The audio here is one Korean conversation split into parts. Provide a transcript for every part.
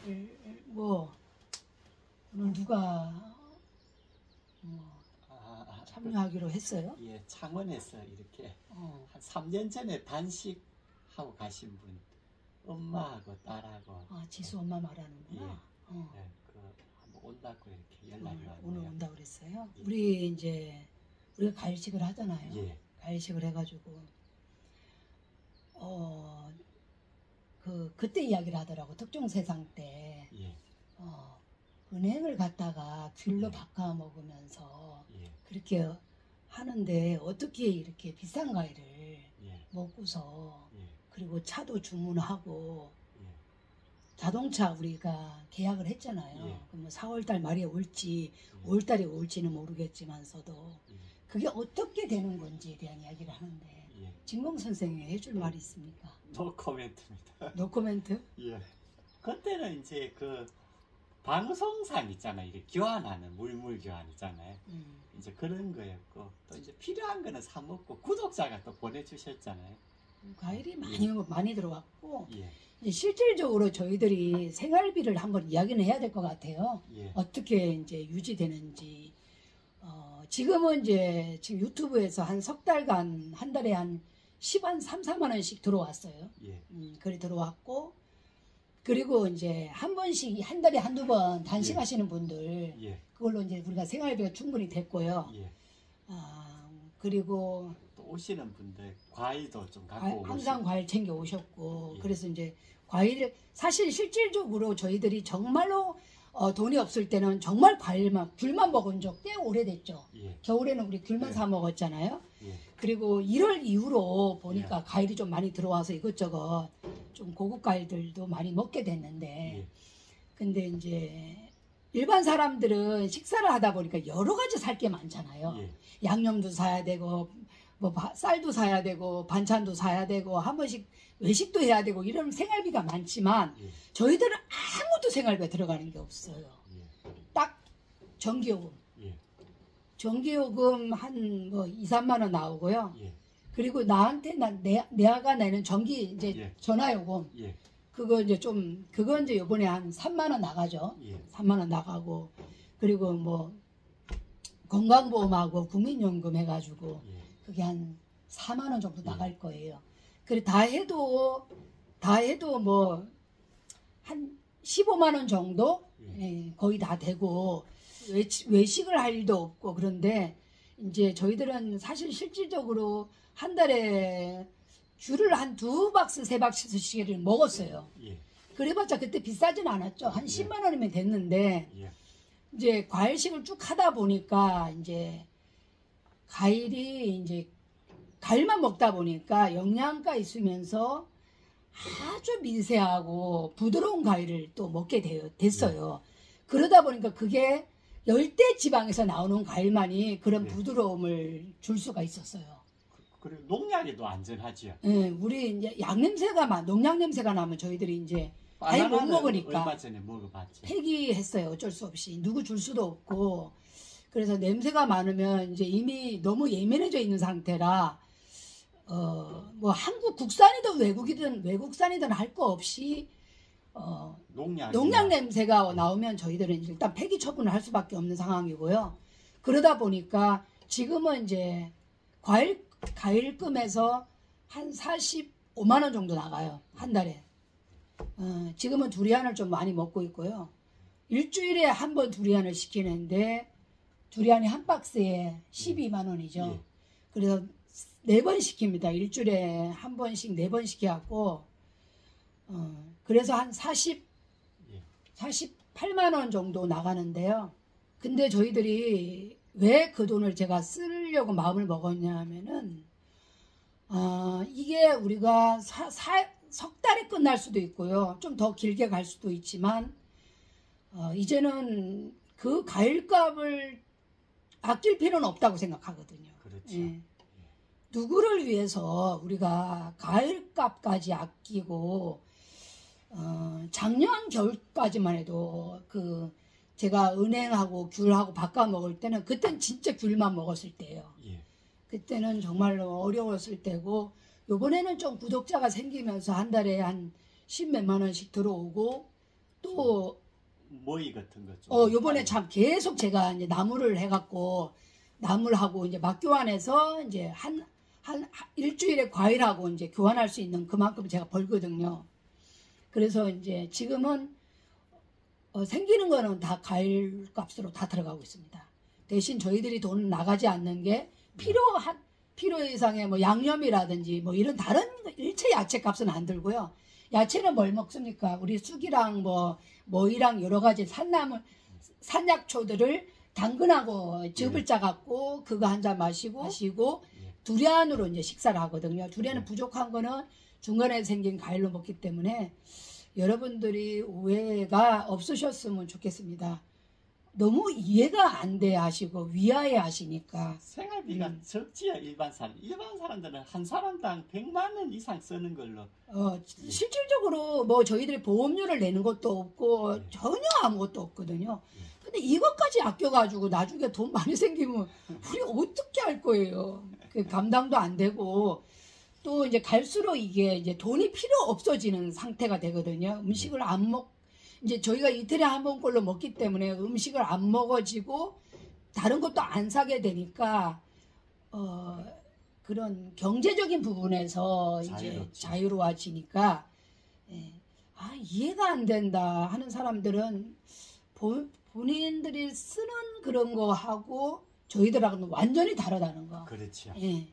뭐 오늘 누가 뭐 참여하기로 했어요? 예, 창원에서 이렇게 한 3년 전에 단식하고 가신 분, 엄마하고 딸하고. 지수 엄마 말하는구나. 예, 그 한번 온다고 이렇게 연락이 왔네요. 오늘 온다고 그랬어요? 예. 우리 이제 우리가 가일식을 하잖아요. 예. 가일식을 해가지고 그때 이야기를 하더라고. 특종세상 때 예. 은행을 갔다가 귤로 예. 바꿔 먹으면서 예. 그렇게 하는데 어떻게 이렇게 비싼 과일을 예. 먹고서 예. 그리고 차도 주문하고 예. 자동차 우리가 계약을 했잖아요. 예. 그럼 4월달 말에 올지 예. 5월달에 올지는 모르겠지만서도 예. 그게 어떻게 되는 건지에 대한 이야기를 하는데 예. 진공 선생님이 해줄 말이 있습니까? 노 코멘트입니다. 노 코멘트? 예. 그때는 이제 그 방송상 있잖아요. 이렇게 교환하는 물물 교환 있잖아요. 이제 그런 거였고, 또 이제 필요한 거는 사 먹고 구독자가 또 보내주셨잖아요. 과일이 많이 들어왔고 예. 이제 실질적으로 저희들이 생활비를 한번 이야기는 해야 될 것 같아요. 예. 어떻게 이제 유지되는지. 지금은 이제 지금 유튜브에서 한 석 달간 한 달에 한 3-4만 원씩 들어왔어요. 예. 그래 들어왔고, 그리고 이제 한 번씩 한 달에 한두 번 단식하시는 분들 예. 그걸로 이제 우리가 생활비가 충분히 됐고요. 예. 그리고 또 오시는 분들 과일도 좀 갖고 오시고. 항상 과일 챙겨 오셨고, 예. 그래서 이제 과일을 사실 실질적으로 저희들이 정말로 돈이 없을 때는 정말 귤만 먹은 적 꽤 오래됐죠. 예. 겨울에는 우리 귤만 예. 사 먹었잖아요. 예. 그리고 1월 이후로 보니까 예. 과일이 좀 많이 들어와서 이것저것 좀 고급 과일들도 많이 먹게 됐는데, 예. 근데 이제 일반 사람들은 식사를 하다 보니까 여러 가지 살 게 많잖아요. 예. 양념도 사야 되고 뭐 쌀도 사야 되고 반찬도 사야 되고 한 번씩 외식도 해야 되고 이런 생활비가 많지만 예. 저희들은 아무도 생활비가 들어가는 게 없어요. 예. 딱 전기요금. 예. 전기요금 한 뭐 2-3만 원 나오고요. 예. 그리고 나한테 내가 내는 전기 이제 예. 전화요금. 예. 그거 이제 요번에 한 3만 원 나가죠. 예. 3만 원 나가고, 그리고 뭐 건강보험하고 국민연금 해가지고 예. 그게 한 4만 원 정도 예. 나갈 거예요. 그래 다 해도 뭐 한 15만 원 정도 거의 다 되고, 외식을 할 일도 없고. 그런데 이제 저희들은 사실 실질적으로 한 달에 귤을 한 2박스 3박스씩을 먹었어요. 예. 그래봤자 그때 비싸진 않았죠. 한 10만 원이면 됐는데, 예. 이제 과일식을 쭉 하다 보니까 이제 과일이 이제 과일만 먹다 보니까 영양가 있으면서 아주 미세하고 부드러운 과일을 또 먹게 됐어요. 그러다 보니까 그게 열대 지방에서 나오는 과일만이 그런 부드러움을 줄 수가 있었어요. 그리고 농약에도 안전하지요. 예, 우리 이제 농약 냄새가 나면 저희들이 이제 과일 못 먹으니까 얼마 전에 먹어봤죠. 폐기했어요. 어쩔 수 없이. 누구 줄 수도 없고. 그래서 냄새가 많으면 이제 이미 너무 예민해져 있는 상태라 뭐 한국 국산이든 외국산이든 할 거 없이 농약 냄새가 나오면 저희들은 일단 폐기 처분을 할 수밖에 없는 상황이고요. 그러다 보니까 지금은 이제 과일금에서 한 45만 원 정도 나가요. 한 달에. 지금은 두리안을 좀 많이 먹고 있고요. 일주일에 한 번 두리안을 시키는데 두리안이 한 박스에 12만 원이죠. 예. 그래서 4번 시킵니다. 일주일에 한 번씩 4번 시켜갖고 그래서 한 48만 원 정도 나가는데요. 근데 저희들이 왜 그 돈을 제가 쓰려고 마음을 먹었냐 하면은 이게 우리가 석 달에 끝날 수도 있고요. 좀 더 길게 갈 수도 있지만 이제는 그 과일값을 아낄 필요는 없다고 생각하거든요. 그렇죠. 예. 누구를 위해서 우리가 과일값까지 아끼고 작년 겨울까지만 해도 제가 은행하고 귤하고 바꿔 먹을 때는 그땐 진짜 귤만 먹었을 때예요. 예. 그때는 정말로 어려웠을 때고, 요번에는 좀 구독자가 생기면서 한 달에 한 10몇만 원씩 들어오고, 또 모이 같은 거 좀. 요번에 참 계속 제가 이제 나무를 해갖고 나무하고 이제 막교환해서 이제 한 일주일에 과일하고 이제 교환할 수 있는 그만큼 제가 벌거든요. 그래서 이제 지금은 생기는 거는 다 과일 값으로 다 들어가고 있습니다. 대신 저희들이 돈 나가지 않는 게 필요 이상의 뭐 양념이라든지 뭐 이런 다른 일체 야채 값은 안 들고요. 야채는 뭘 먹습니까? 우리 쑥이랑 뭐이랑 여러 가지 산약초들을 당근하고 즙을 짜갖고 그거 한 잔 마시고 두리안으로 이제 식사를 하거든요. 두리안은 부족한 거는 중간에 생긴 과일로 먹기 때문에 여러분들이 오해가 없으셨으면 좋겠습니다. 너무 이해가 안 돼 하시고 위아해 하시니까. 생활비가 적지요. 일반 사람들은 한 사람당 100만 원 이상 쓰는 걸로. 실질적으로 뭐 저희들이 보험료를 내는 것도 없고 전혀 아무것도 없거든요. 근데 이것까지 아껴가지고 나중에 돈 많이 생기면 우리 어떻게 할 거예요? 감당도 안 되고 또 이제 갈수록 이게 이제 돈이 필요 없어지는 상태가 되거든요. 음식을 이제 저희가 이틀에 한 번꼴로 먹기 때문에 음식을 안 먹어지고 다른 것도 안 사게 되니까 그런 경제적인 부분에서 이제 자유로워지니까 이해가 안 된다 하는 사람들은 본인들이 쓰는 그런 거 하고 저희들하고는 완전히 다르다는 거. 그렇죠. 예.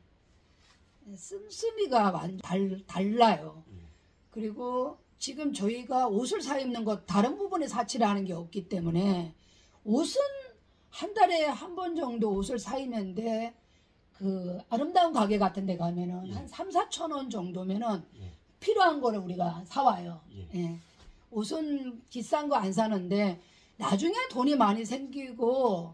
씀씀이가 달라요. 그리고 지금 저희가 옷을 사 입는 것 다른 부분에 사치를 하는 게 없기 때문에 옷은 한 달에 한 번 정도 옷을 사 입는데 그 아름다운 가게 같은 데 가면은 한 3, 4천 원 정도면은 필요한 거를 우리가 사와요. 예. 옷은 비싼 거 안 사는데 나중에 돈이 많이 생기고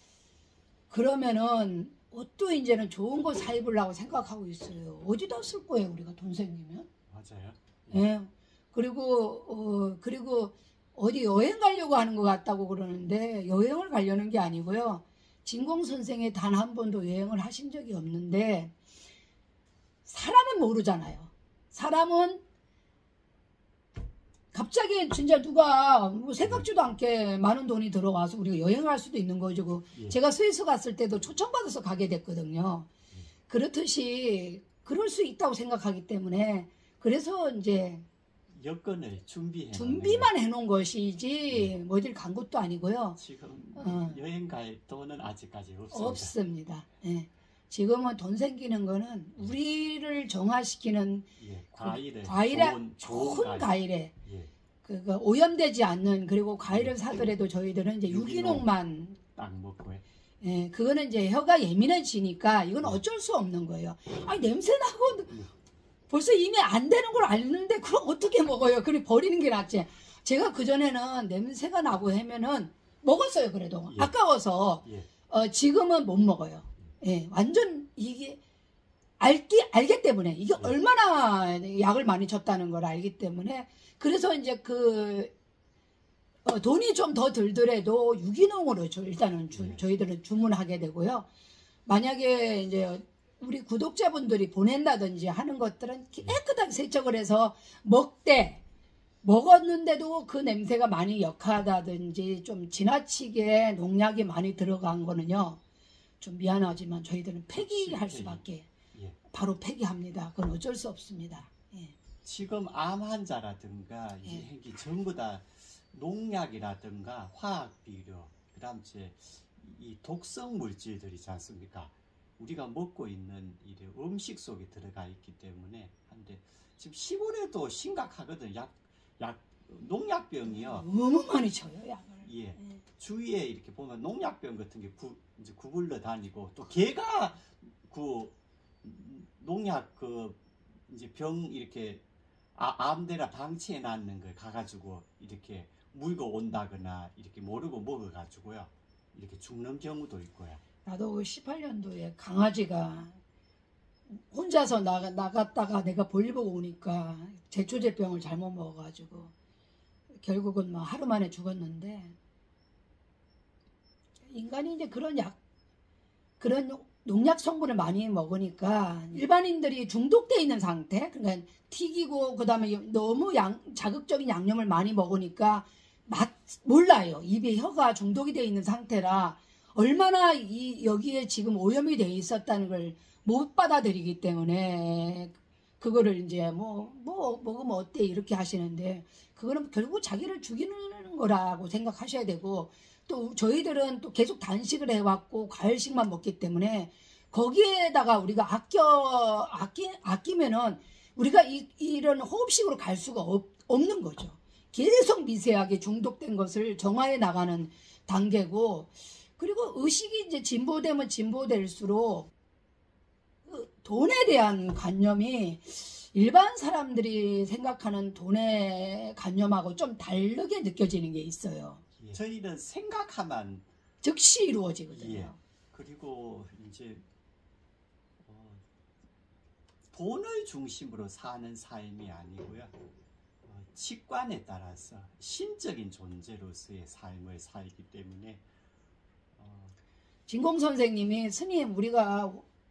그러면은 옷도 이제는 좋은 거 사 입으려고 생각하고 있어요. 어디다 쓸 거예요, 우리가 돈 생기면? 맞아요. 예. 그리고 어디 여행 가려고 하는 것 같다고 그러는데 여행을 가려는 게 아니고요. 진공 선생이 단 한 번도 여행을 하신 적이 없는데 사람은 모르잖아요. 사람은 갑자기 진짜 누가 뭐 생각지도 않게 많은 돈이 들어와서 우리가 여행할 수도 있는 거죠. 제가 스위스 갔을 때도 초청받아서 가게 됐거든요. 그렇듯이 그럴 수 있다고 생각하기 때문에 그래서 이제 여건을 준비만 해놓은 것이지 어딜 간 것도 아니고요. 지금 여행 갈 돈은 아직까지 없습니다. 없습니다. 예. 지금은 돈 생기는 거는 우리를 정화시키는 좋은 과일에 그거 오염되지 않는 그리고 과일을 사더라도 저희들은 이제 유기농만 딱 먹고요. 예, 그거는 이제 혀가 예민해지니까 이건 어쩔 수 없는 거예요. 아니 냄새 나고 벌써 이미 안 되는 걸 알는데 그럼 어떻게 먹어요? 그래 버리는 게 낫지. 제가 그 전에는 냄새가 나고 하면은 먹었어요. 그래도 아까워서 지금은 못 먹어요. 예, 완전 이게 알기 때문에 이게 얼마나 약을 많이 줬다는 걸 알기 때문에 그래서 이제 돈이 좀 더 들더라도 유기농으로 일단은 저희들은 주문하게 되고요. 만약에 이제 우리 구독자분들이 보낸다든지 하는 것들은 깨끗하게 세척을 해서 먹었는데도 그 냄새가 많이 역하다든지 좀 지나치게 농약이 많이 들어간 거는요. 좀 미안하지만 저희들은 폐기할 수밖에 바로 폐기합니다. 그건 어쩔 수 없습니다. 예. 지금 암 환자라든가 이게 전부 다 농약이라든가 화학비료, 그다음 이 독성 물질들이지 않습니까? 우리가 먹고 있는 이 음식 속에 들어가 있기 때문에 한데 지금 시골에도 심각하거든. 농약병이요. 너무 많이 쳐요 약을. 예. 주위에 이렇게 보면 농약병 같은 게 이제 구불러 다니고 또 개가 그 농약 이제 병 이렇게 암대라 방치해 놨는 걸 가가지고 이렇게 물고 온다거나 이렇게 모르고 먹어가지고요. 이렇게 죽는 경우도 있고요. 나도 18년도에 강아지가 혼자서 나갔다가 내가 볼일 보고 오니까 제초제병을 잘못 먹어가지고 결국은 뭐 하루 만에 죽었는데 인간이 이제 그런 농약 성분을 많이 먹으니까 일반인들이 중독돼 있는 상태, 그러니까 튀기고 그다음에 너무 자극적인 양념을 많이 먹으니까 몰라요. 입에 혀가 중독이 되어 있는 상태라 얼마나 여기에 지금 오염이 되어 있었다는 걸 못 받아들이기 때문에 그거를 이제 먹으면 어때 이렇게 하시는데 그거는 결국 자기를 죽이는 거라고 생각하셔야 되고 또 저희들은 또 계속 단식을 해왔고 과일식만 먹기 때문에 거기에다가 우리가 아끼면은 우리가 이런 호흡식으로 갈 수가 없는 거죠. 계속 미세하게 중독된 것을 정화해 나가는 단계고 그리고 의식이 이제 진보되면 진보될수록 돈에 대한 관념이 일반 사람들이 생각하는 돈의 관념하고 좀 다르게 느껴지는 게 있어요. 예. 저희는 생각하면 즉시 이루어지거든요. 예. 그리고 이제 돈을 중심으로 사는 삶이 아니고요. 직관에 따라서 신적인 존재로서의 삶을 살기 때문에 진공 선생님이 스님 우리가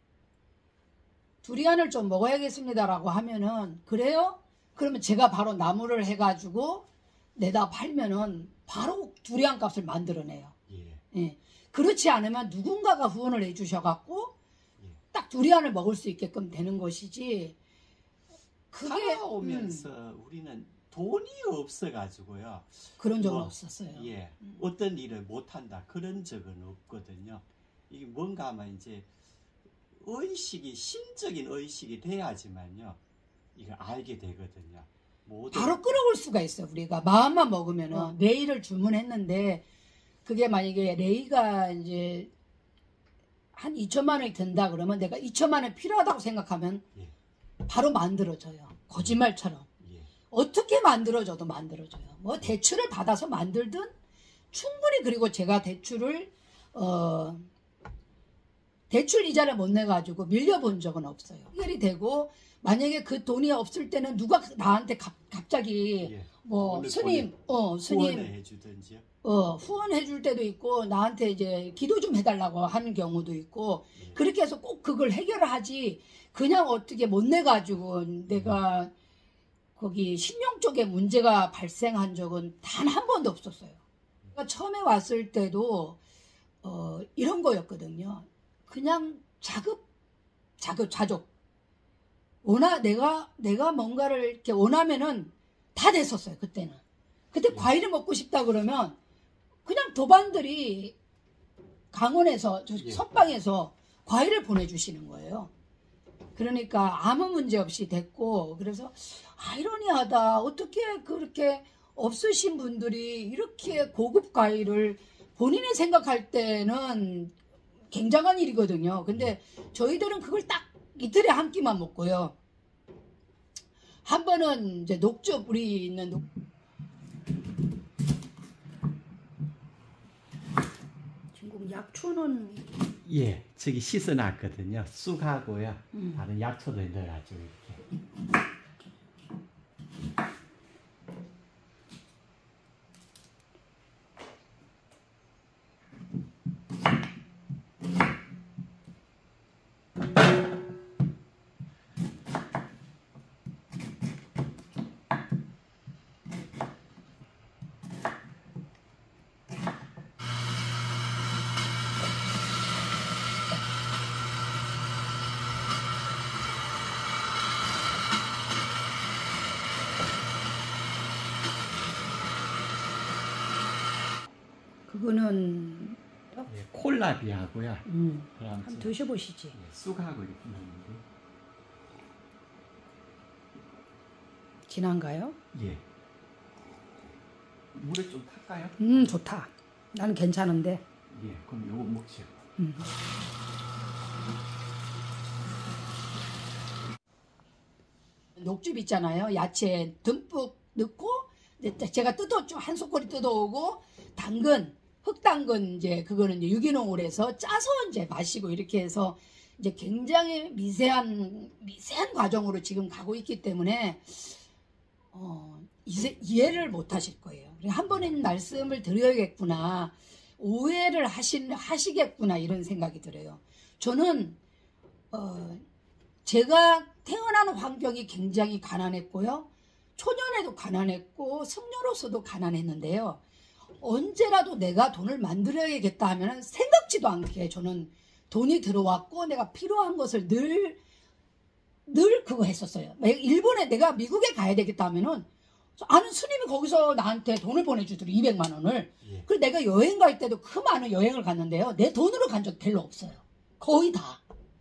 두리안을 좀 먹어야겠습니다라고 하면은 그래요? 그러면 제가 바로 나무를 해가지고 내다 팔면은 바로 두리안 값을 만들어내요. 예. 예. 그렇지 않으면 누군가가 후원을 해주셔갖고 예. 딱 두리안을 먹을 수 있게끔 되는 것이지. 그게 살아오면서 우리는 돈이 없어가지고요. 그런 적은 없었어요. 예. 어떤 일을 못한다 그런 적은 없거든요. 이게 뭔가 하면 이제 의식이 신적인 의식이 돼야지만요. 이거 알게 되거든요. 바로 끌어올 수가 있어요. 우리가 마음만 먹으면은 레이를 주문했는데 그게 만약에 레이가 이제 한 2천만 원이 든다 그러면 내가 2천만 원이 필요하다고 생각하면 예. 바로 만들어져요. 거짓말처럼. 예. 어떻게 만들어져도 만들어져요. 뭐 대출을 받아서 만들든 충분히 그리고 제가 대출 이자를 못 내가지고 밀려본 적은 없어요. 해결이 되고 만약에 그 돈이 없을 때는 누가 나한테 갑자기 예. 뭐 스님 후원해 주든지요. 후원해 줄 때도 있고 나한테 이제 기도 좀 해달라고 하는 경우도 있고 예. 그렇게 해서 꼭 그걸 해결을 하지 그냥 어떻게 못 내가지고 내가 거기 신용 쪽에 문제가 발생한 적은 단 한 번도 없었어요. 그러니까 처음에 왔을 때도 이런 거였거든요. 그냥 자족. 내가 뭔가를 이렇게 원하면은 다 됐었어요, 그때는. 그때 과일을 먹고 싶다 그러면 그냥 도반들이 강원에서, 선방에서 과일을 보내주시는 거예요. 그러니까 아무 문제 없이 됐고, 그래서 아이러니하다. 어떻게 그렇게 없으신 분들이 이렇게 고급 과일을 본인이 생각할 때는 굉장한 일이거든요. 근데 저희들은 그걸 딱 이틀에 한 끼만 먹고요. 한 번은 이제 녹즙, 우리 있는 중국 약초는 예, 저기 씻어놨거든요. 쑥하고요. 다른 약초도 넣어가지고 이렇게. 그거는 예, 콜라비하고요. 한번 드셔보시지. 예, 쑥하고 이렇게 넣는데. 진한가요? 예. 물에 좀 탈까요? 좋다. 나는 괜찮은데. 예, 그럼 요거 먹죠. 녹즙 있잖아요. 야채 듬뿍 넣고 제가 한 소쿠리 뜯어오고 당근, 흑당근 이제 그거는 이제 유기농으로 해서 짜서 이제 마시고 이렇게 해서 이제 굉장히 미세한 과정으로 지금 가고 있기 때문에 이해를 못 하실 거예요. 한 번은 말씀을 드려야겠구나. 오해를 하시겠구나 이런 생각이 들어요. 저는 제가 태어난 환경이 굉장히 가난했고요. 초년에도 가난했고 승려로서도 가난했는데요. 언제라도 내가 돈을 만들어야겠다 하면 생각지도 않게 저는 돈이 들어왔고 내가 필요한 것을 늘 그거 했었어요. 일본에 내가 미국에 가야 되겠다 하면은 아는 스님이 거기서 나한테 돈을 보내주더니 200만 원을. 예. 그리고 내가 여행 갈 때도 그 많은 여행을 갔는데요. 내 돈으로 간 적 별로 없어요. 거의 다.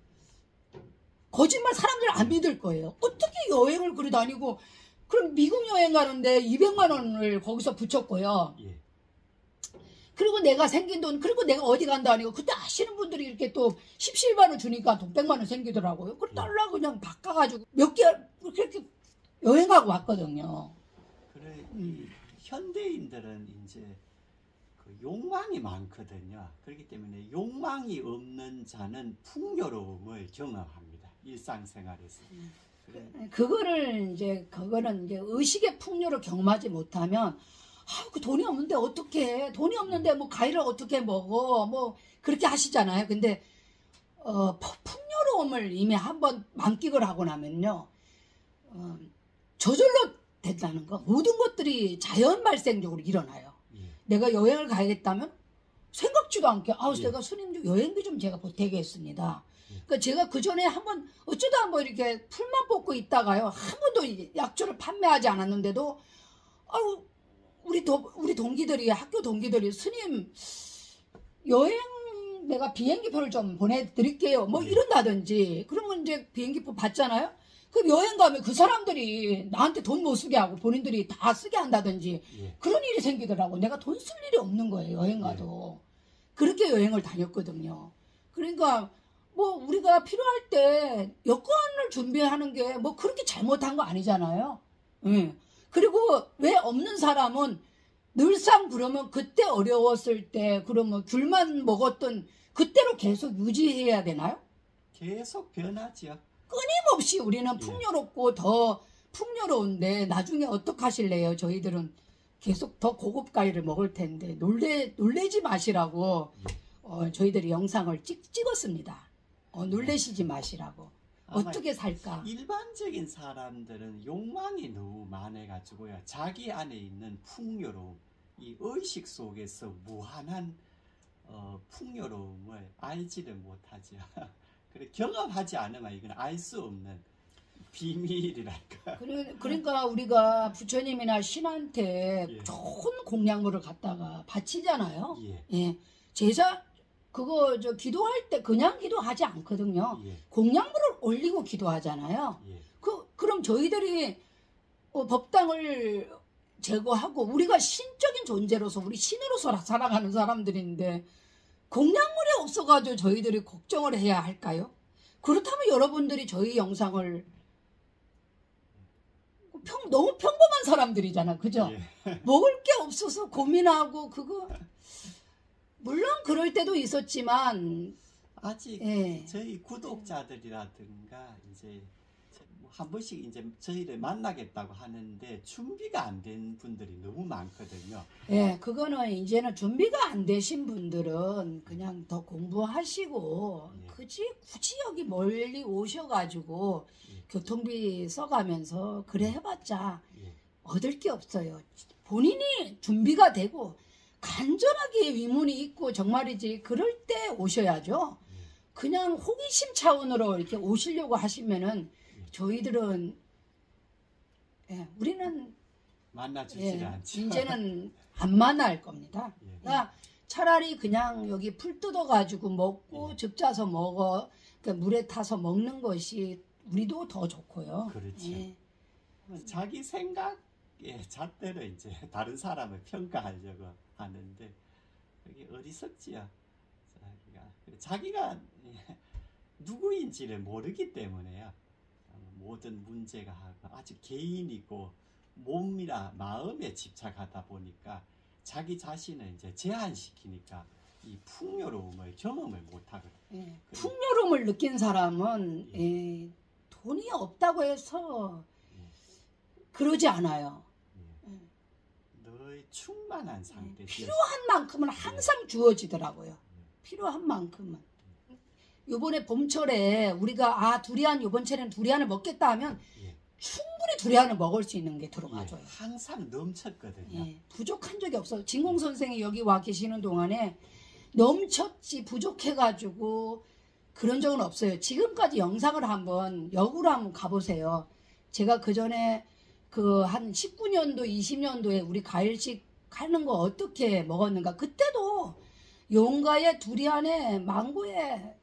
거짓말 사람들 안 믿을 거예요. 어떻게 여행을 그리 다니고 그럼 미국 여행 가는데 200만 원을 거기서 붙였고요. 예. 그리고 내가 생긴 돈, 그리고 내가 어디 간다 아니고 그때 아시는 분들이 이렇게 또 17만 원 주니까 돈 100만 원 생기더라고요. 그 달러 그냥 바꿔가지고 몇 개월 그렇게 여행 가고 왔거든요. 그래 이 현대인들은 이제 그 욕망이 많거든요. 그렇기 때문에 욕망이 없는 자는 풍요로움을 경험합니다. 일상생활에서. 그래. 그거는 이제 의식의 풍요를 경험하지 못하면 그 돈이 없는데 어떻게 해? 돈이 없는데 뭐 과일을 어떻게 먹어? 뭐 그렇게 하시잖아요. 근데 풍요로움을 이미 한번 만끽을 하고 나면요, 저절로 된다는 거. 모든 것들이 자연 발생적으로 일어나요. 예. 내가 여행을 가야겠다면 생각지도 않게 예. 내가 스님 여행비 좀 제가 보태겠습니다. 예. 그러니까 제가 그 전에 한번 어쩌다 한번 이렇게 풀만 뽑고 있다가요, 한 번도 약초를 판매하지 않았는데도 우리 동기들이, 학교 동기들이, 스님 여행 내가 비행기표를 좀 보내드릴게요 뭐 예. 이런다든지. 그러면 이제 비행기표 받잖아요. 그럼 여행 가면 그 사람들이 나한테 돈 못 쓰게 하고 본인들이 다 쓰게 한다든지. 예. 그런 일이 생기더라고. 내가 돈 쓸 일이 없는 거예요, 여행 가도. 그렇게 여행을 다녔거든요. 그러니까 뭐 우리가 필요할 때 여권을 준비하는 게 뭐 그렇게 잘못한 거 아니잖아요. 그리고 왜 없는 사람은 늘상 그러면 그때 어려웠을 때 그러면 귤만 먹었던 그때로 계속 유지해야 되나요? 계속 변하지요. 끊임없이 우리는 풍요롭고 더 풍요로운데 나중에 어떡하실래요? 저희들은 계속 더 고급 과일을 먹을 텐데 놀래지 마시라고 저희들이 영상을 찍었습니다. 놀래시지 마시라고. 어떻게 살까? 일반적인 사람들은 욕망이 너무 많아가지고요. 자기 안에 있는 풍요로움, 이 의식 속에서 무한한 풍요로움을 알지를 못하죠. 그래 경험하지 않으면 이건 알 수 없는 비밀이랄까. 그러니까 우리가 부처님이나 신한테 예. 좋은 공약물을 갖다가 바치잖아요. 예. 예. 제자 그거 기도할 때 그냥 기도하지 않거든요. 예. 공약물을 올리고 기도하잖아요. 예. 그럼 저희들이 법당을 제거하고 우리가 신적인 존재로서 우리 신으로서 살아가는 사람들인데 공약물이 없어가지고 저희들이 걱정을 해야 할까요? 그렇다면 여러분들이 저희 영상을 너무 평범한 사람들이잖아, 그죠? 예. 먹을 게 없어서 고민하고 그거 물론 그럴 때도 있었지만 아직 예. 저희 구독자들이라든가 이제 한 번씩 이제 저희를 만나겠다고 하는데 준비가 안 된 분들이 너무 많거든요. 예, 그거는 이제는 준비가 안 되신 분들은 그냥 더 공부하시고 예. 굳이 여기 멀리 오셔가지고 예. 교통비 써가면서 그래 해봤자 예. 얻을 게 없어요. 본인이 준비가 되고 간절하게 위문이 있고 정말이지 그럴 때 오셔야죠. 예. 그냥 호기심 차원으로 이렇게 오시려고 하시면은 저희들은 우리는 만나주지를 않죠. 이제는 안 만날 겁니다. 예. 그러니까 차라리 그냥 여기 풀 뜯어가지고 먹고 예. 즙 짜서 먹어, 그러니까 물에 타서 먹는 것이 우리도 더 좋고요. 그렇죠. 예. 자기 생각의 잣대로 이제 다른 사람을 평가하려고 하는데 그게 어리석지요. 자기가 누구인지를 모르기 때문에요. 모든 문제가 아직 개인이고 몸이나 마음에 집착하다 보니까 자기 자신을 이제 제한시키니까 이 풍요로움을 경험을 못하거든요. 예. 풍요로움을 느낀 사람은 예. 돈이 없다고 해서 예. 그러지 않아요. 예. 늘 충만한 상태. 필요한 만큼은 항상 주어지더라고요. 필요한 만큼은. 요번에 봄철에 우리가 두리안 요번 철에는 두리안을 먹겠다 하면 예. 충분히 두리안을 먹을 수 있는 게 들어가줘요. 예, 항상 넘쳤거든요. 예, 부족한 적이 없어요. 진공 선생이 여기 와 계시는 동안에 넘쳤지 부족해가지고 그런 적은 없어요. 지금까지 영상을 한번 역으로 한번 가보세요. 제가 그 전에 그 한 19년도, 20년도에 우리 과일식 하는 거 어떻게 먹었는가. 그때도 용가에 두리안에 망고에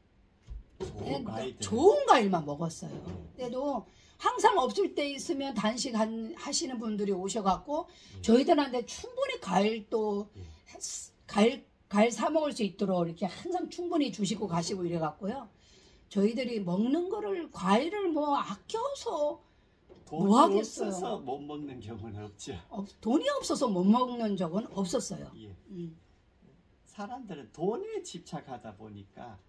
좋은 과일만 먹었어요. 그때도 항상 없을 때 있으면 단식 하시는 분들이 오셔갖고 저희들한테 충분히 과일도 과일 사 먹을 수 있도록 이렇게 항상 충분히 주시고 가시고 이래갖고요. 저희들이 먹는 거를 과일을 뭐 아껴서 뭐 하겠어요. 없어서 못 먹는 경우는 없죠. 돈이 없어서 못 먹는 적은 없었어요. 예. 사람들은 돈에 집착하다 보니까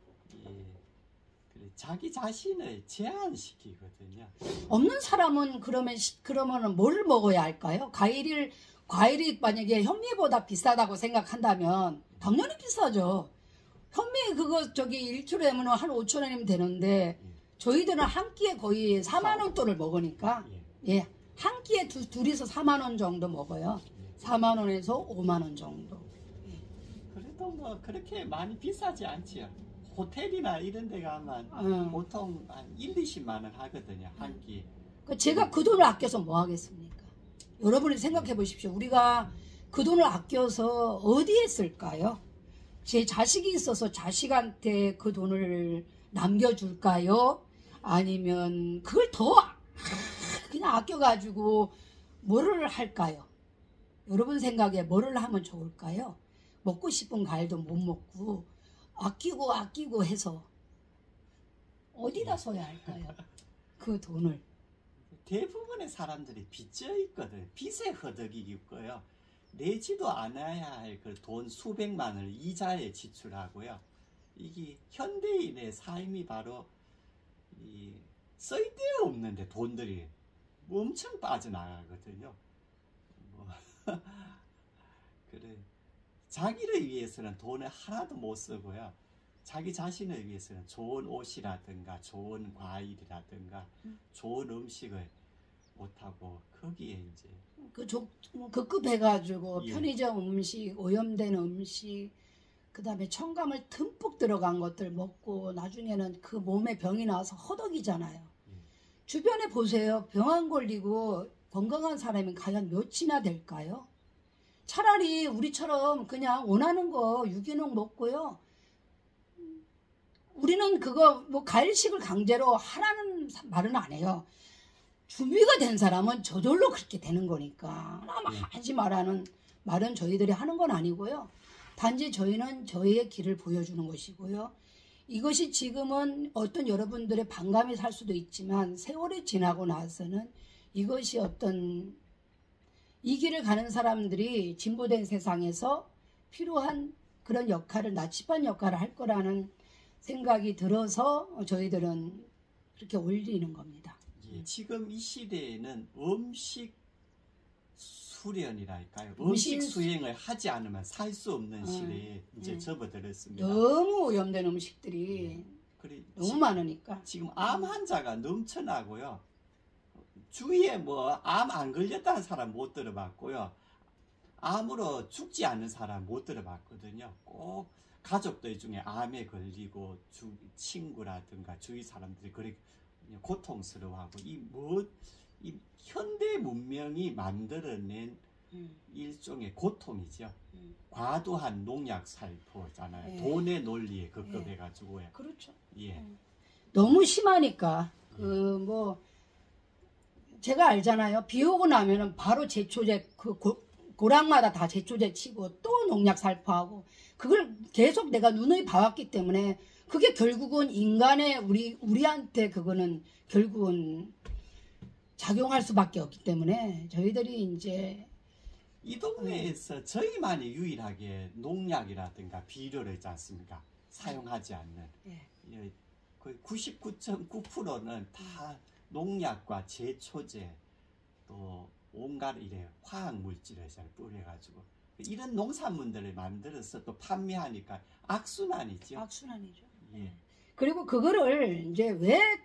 그래, 자기 자신을 제한시키거든요. 없는 사람은 그러면은 뭘 먹어야 할까요? 과일이 만약에 현미보다 비싸다고 생각한다면 당연히 비싸죠. 현미 그거 저기 1kg면 한 5,000원이면 되는데 저희들은 한 끼에 거의 4만 원 돈을 먹으니까 예, 한 끼에 둘이서 4만 원 정도 먹어요. 4만 원에서 5만 원 정도. 그래도 뭐 그렇게 많이 비싸지 않지요. 호텔이나 이런 데 가면 보통 한 1, 20만 원 하거든요. 한 끼. 제가 그 돈을 아껴서 뭐 하겠습니까? 여러분이 생각해 보십시오. 우리가 그 돈을 아껴서 어디에 쓸까요? 제 자식이 있어서 자식한테 그 돈을 남겨줄까요? 아니면 그걸 더 그냥 아껴가지고 뭐를 할까요? 여러분 생각에 뭐를 하면 좋을까요? 먹고 싶은 과일도 못 먹고 아끼고 해서 어디다 써야 할까요? 그 돈을. 대부분의 사람들이 빚져 있거든. 빚에 허덕이고요. 내지도 않아야 할 그 돈 수백만 원을 이자에 지출하고요. 이게 현대인의 삶이 바로 이 쓸데없는데 돈들이 엄청 빠져나가거든요. 뭐 그래. 자기를 위해서는 돈을 하나도 못 쓰고요. 자기 자신을 위해서는 좋은 옷이라든가 좋은 과일이라든가 좋은 음식을 못하고 거기에 이제 급급해가지고 편의점 음식, 오염된 음식, 그 다음에 첨가물 듬뿍 들어간 것들 먹고 나중에는 그 몸에 병이 나와서 허덕이잖아요. 주변에 보세요. 병 안 걸리고 건강한 사람이 과연 몇이나 될까요? 차라리 우리처럼 그냥 원하는 거 유기농 먹고요. 우리는 그거 뭐 과일식을 강제로 하라는 말은 안 해요. 준비가 된 사람은 저절로 그렇게 되는 거니까 하지 말라는 말은 저희들이 하는 건 아니고요. 단지 저희는 저희의 길을 보여주는 것이고요. 이것이 지금은 어떤 여러분들의 반감이 살 수도 있지만 세월이 지나고 나서는 이것이 어떤 이 길을 가는 사람들이 진보된 세상에서 필요한 그런 역할을 나침반 역할을 할 거라는 생각이 들어서 저희들은 그렇게 올리는 겁니다. 예, 지금 이 시대에는 음식 수련이랄까요? 음식 수행을 하지 않으면 살 수 없는 시대에 이제 접어들었습니다. 너무 오염된 음식들이 너무 많으니까. 지금 암 환자가 넘쳐나고요. 주위에 뭐 암 안 걸렸다는 사람 못 들어봤고요. 암으로 죽지 않는 사람 못 들어봤거든요. 꼭 가족들 중에 암에 걸리고 친구라든가 주위 사람들이 그렇게 고통스러워하고 이 현대 문명이 만들어낸 일종의 고통이죠. 과도한 농약 살포잖아요. 돈의 논리에 급급해가지고요. 그렇죠. 예. 너무 심하니까 뭐 제가 알잖아요. 비 오고 나면은 바로 제초제 고랑마다 다 제초제 치고 또 농약 살포하고 그걸 계속 내가 눈에 봐왔기 때문에 그게 결국은 인간의 우리한테 그거는 결국은 작용할 수밖에 없기 때문에 저희들이 이제 이 동네에서 저희만이 유일하게 농약이라든가 비료를 있지 않습니까? 사용하지 않는 거의 99.9%는 다 농약과 제초제 또 온갖 화학 물질을 잘 뿌려가지고 이런 농산물들을 만들어서 또 판매하니까 악순환이죠. 악순환이죠. 예. 그리고 그거를 이제 왜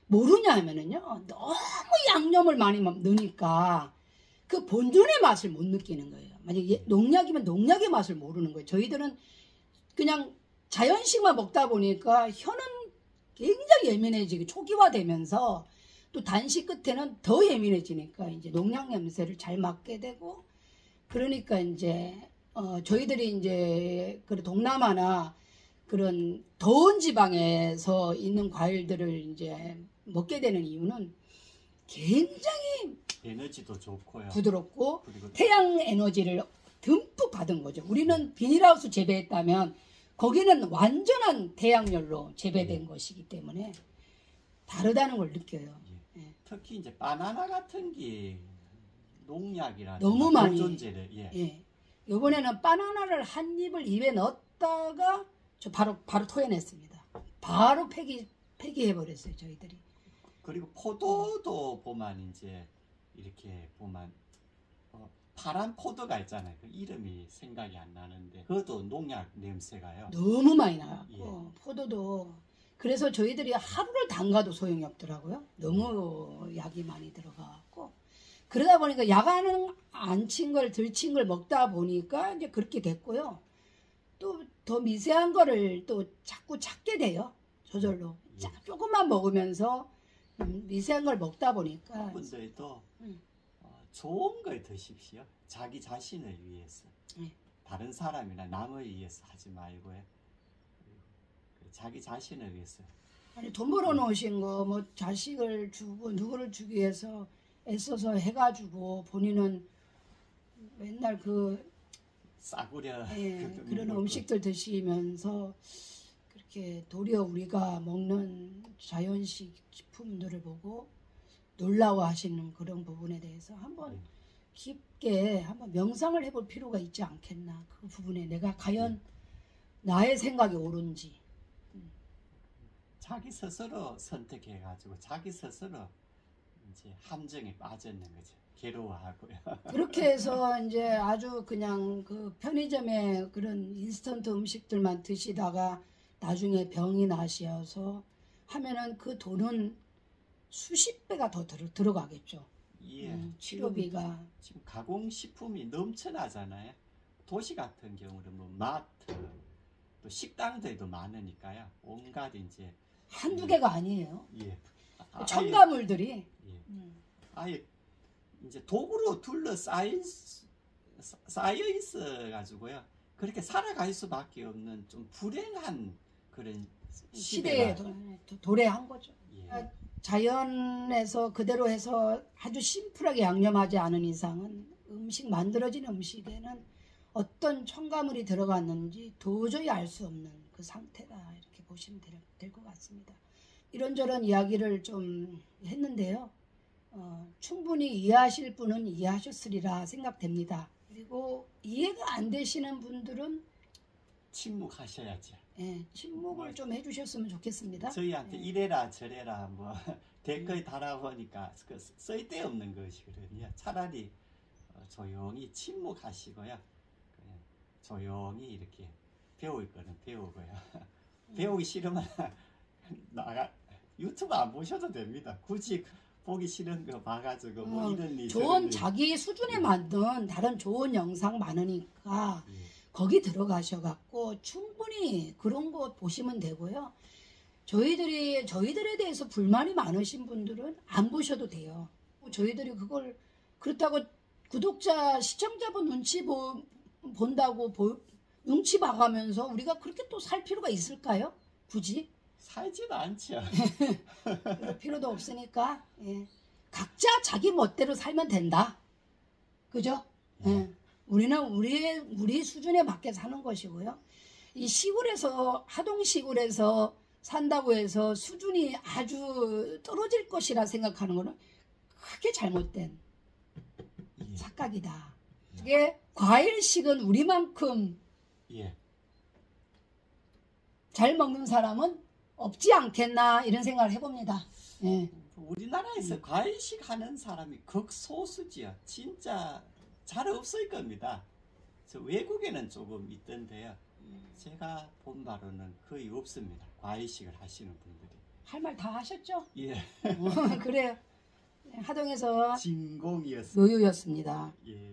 모르냐 하면은요, 너무 양념을 많이 넣으니까 그 본전의 맛을 못 느끼는 거예요. 만약에 농약이면 농약의 맛을 모르는 거예요. 저희들은 그냥 자연식만 먹다 보니까 혀는 굉장히 예민해지고 초기화되면서 또 단식 끝에는 더 예민해지니까 이제 농약 냄새를 잘 맡게 되고, 그러니까 이제 저희들이 이제 그 동남아나 그런 더운 지방에서 있는 과일들을 이제 먹게 되는 이유는 굉장히 에너지도 좋고요. 부드럽고 그리고 태양 에너지를 듬뿍 받은 거죠. 우리는 비닐하우스 재배했다면 거기는 완전한 태양열로 재배된 것이기 때문에 다르다는 걸 느껴요. 예. 특히 이제 바나나 같은 게 농약이라든가 너무 많이. 보존제를 예. 이번에는 바나나를 한 입을 입에 넣었다가 저 바로 토해냈습니다. 바로 폐기해버렸어요, 저희들이. 그리고 포도도 보면 이제 이렇게 보면 파란 포도가 있잖아요. 그 이름이 생각이 안 나는데 그것도 농약 냄새가요. 너무 많이 나고 예. 포도도. 그래서 저희들이 하루를 담가도 소용이 없더라고요. 너무 약이 많이 들어가고. 그러다 보니까 약은 안 친 걸 덜 친 걸 먹다 보니까 이제 그렇게 됐고요. 또 더 미세한 거를 또 자꾸 찾게 돼요. 저절로. 조금만 먹으면서 미세한 걸 먹다 보니까. 분들도 좋은 걸 드십시오. 자기 자신을 위해서. 다른 사람이나 남을 위해서 하지 말고요. 자기 자신을 위해서. 아니, 돈 벌어 놓으신 거 뭐 자식을 주고 누구를 주기 위해서 애써서 해가지고 본인은 맨날 싸구려 그런 음식들 드시면서 그렇게 도리어 우리가 먹는 자연식 식품들을 보고 놀라워하시는 그런 부분에 대해서 한번 깊게 한번 명상을 해볼 필요가 있지 않겠나. 그 부분에 내가 과연 나의 생각이 옳은지. 자기 스스로 선택해가지고 자기 스스로 이제 함정에 빠졌는 거죠. 괴로워하고요. 그렇게 해서 이제 아주 그냥 그 편의점에 그런 인스턴트 음식들만 드시다가 나중에 병이 나셔서 하면은 그 돈은 수십 배가 더 들어가겠죠. 예. 치료비가. 지금 가공식품이 넘쳐나잖아요. 도시 같은 경우는 뭐 마트, 또 식당들도 많으니까요. 온갖 이제 한두 개가 아니에요. 예. 첨가물들이. 아예 이제 도구로 둘러싸여 있어 가지고요. 그렇게 살아갈 수밖에 없는 좀 불행한 그런 시대에 도래한 거죠. 예. 자연에서 그대로 해서 아주 심플하게 양념하지 않은 이상은 만들어진 음식에는 어떤 첨가물이 들어갔는지 도저히 알 수 없는 그 상태다, 이렇게 보시면 될 것 같습니다. 이런저런 이야기를 좀 했는데요. 충분히 이해하실 분은 이해하셨으리라 생각됩니다. 그리고 이해가 안 되시는 분들은 침묵하셔야죠. 예, 침묵을 좀 해주셨으면 좋겠습니다. 저희한테 이래라 저래라 뭐 댓글 달아보니까 쓸데없는 것이거든요. 차라리 조용히 침묵하시고요. 그냥 조용히 이렇게 배울 거는 배우고요. 배우기 싫으면 유튜브 안 보셔도 됩니다. 굳이 보기 싫은 거 봐가지고 뭐 이런 일 좋은 자기 수준에 맞는 다른 좋은 영상 많으니까 거기 들어가셔갖고 충분히 그런 거 보시면 되고요. 저희들에 대해서 불만이 많으신 분들은 안 보셔도 돼요. 저희들이 그걸 그렇다고 구독자 시청자분 눈치 본다고 눈치 봐가면서 우리가 그렇게 또 살 필요가 있을까요? 굳이? 살지도 않죠. 그럴 필요도 없으니까 각자 자기 멋대로 살면 된다. 그죠? 우리는 우리 수준에 맞게 사는 것이고요. 이 시골에서 하동 시골에서 산다고 해서 수준이 아주 떨어질 것이라 생각하는 것은 크게 잘못된 착각이다. 이게 과일식은 우리만큼 잘 먹는 사람은 없지 않겠나 이런 생각을 해봅니다. 우리나라에서 과일식 하는 사람이 극소수지요. 진짜 잘 없을 겁니다. 저 외국에는 조금 있던데요. 제가 본 바로는 거의 없습니다. 과일식을 하시는 분들이. 할 말 다 하셨죠? 예. 그래요. 하동에서 진공이었습니다. 노유였습니다. 예.